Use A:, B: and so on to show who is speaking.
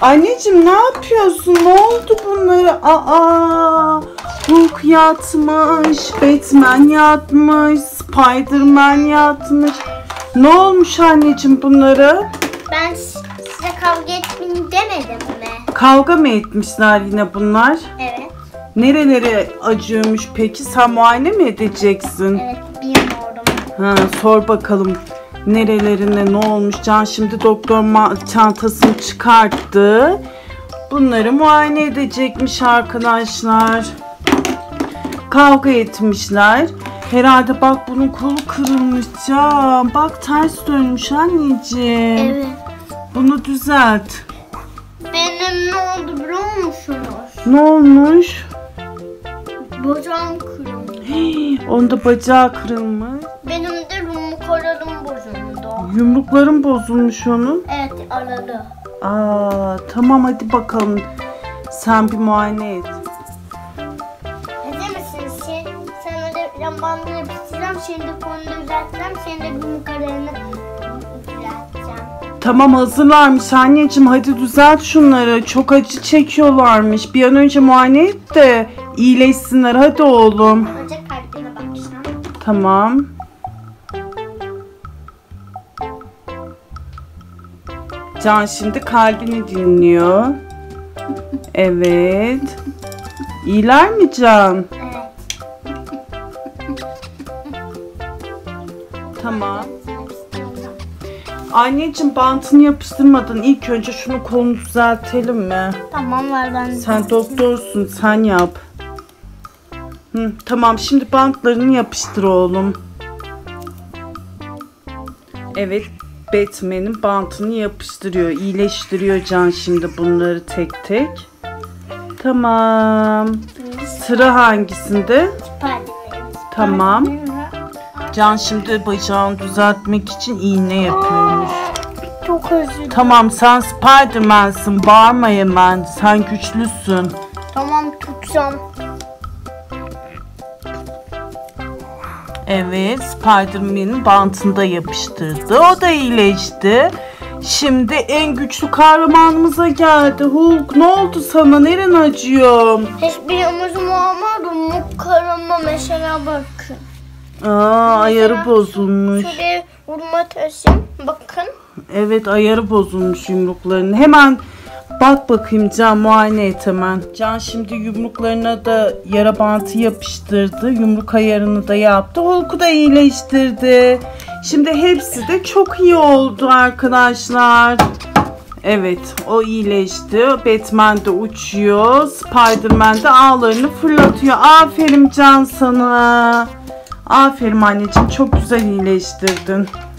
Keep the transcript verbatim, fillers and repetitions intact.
A: Anneciğim ne yapıyorsun? Ne oldu bunları? Aa, Hulk yatmış, Batman yatmış, Spiderman yatmış. Ne olmuş anneciğim bunlara?
B: Ben size kavga etmeyin demedim mi?
A: Kavga mı etmişler yine bunlar?
B: Evet.
A: Nereleri acıyormuş peki? Sen muayene mi edeceksin?
B: Evet, bilmiyorum.
A: Ha, sor bakalım nerelerine ne olmuş. Can şimdi doktor çantasını çıkarttı. Bunları muayene edecekmiş arkadaşlar. Kavga etmişler. Herhalde bak bunun kolu kırılmış Can. Bak ters dönmüş anneciğim.
B: Evet.
A: Bunu düzelt.
B: Benim ne oldu biliyor musunuz?
A: Ne olmuş?
B: Bacağım kırıldı.
A: Hii, onda bacağı kırılmış.
B: Benim de yumruklarım bozuldu.
A: Yumrukların bozulmuş onun.
B: Evet, aradı.
A: Aa, tamam hadi bakalım. Sen bir muayene et.
B: Hazır mısın? Sen, sen de lambamı yapıştıracağım. Şimdi kolunu düzelteceğim. Senin de yumruklarını düzelteceğim.
A: Tamam hazırlarmış anneciğim, hadi düzelt şunları. Çok acı çekiyorlarmış. Bir an önce muayene et de iyileşsinler hadi oğlum.
B: Önce kalbine bakacağım.
A: Tamam. Can şimdi kalbini dinliyor. Evet. İyiler mi Can?
B: Evet.
A: Tamam. Anneciğim bantını yapıştırmadan ilk önce şunu kolunu düzeltelim mi?
B: Tamam, var ben.
A: Sen doktorsun, sen yap. Hı, tamam şimdi bantlarını yapıştır oğlum. Evet, Batman'in bantını yapıştırıyor. İyileştiriyor Can şimdi bunları tek tek. Tamam. Sıra hangisinde?
B: Spiderman.
A: Tamam. Can şimdi bacağını düzeltmek için iğne yapıyormuş.
B: Çok özür dilerim.
A: Tamam sen Spiderman'sın, bağırma hemen. Sen güçlüsün.
B: Tamam, tutacağım.
A: Evet, Spiderman'in bantını da yapıştırdı. O da iyileşti. Şimdi en güçlü kahramanımıza geldi. Hulk ne oldu sana? Neren acıyor?
B: Hiçbir omuzum olmadı. Mukarama mesela bakın.
A: Aa, ayarı bozulmuş.
B: Şuraya vurma taşım. Bakın.
A: Evet, ayarı bozulmuş yumruklarının. Hemen bak bakayım Can, muayene et hemen. Can şimdi yumruklarına da yara bantı yapıştırdı. Yumruk ayarını da yaptı. Hulk'u da iyileştirdi. Şimdi hepsi de çok iyi oldu arkadaşlar. Evet, o iyileşti. Batman de uçuyor. Spiderman de ağlarını fırlatıyor. Aferin Can sana. Aferin anneciğim, çok güzel iyileştirdin.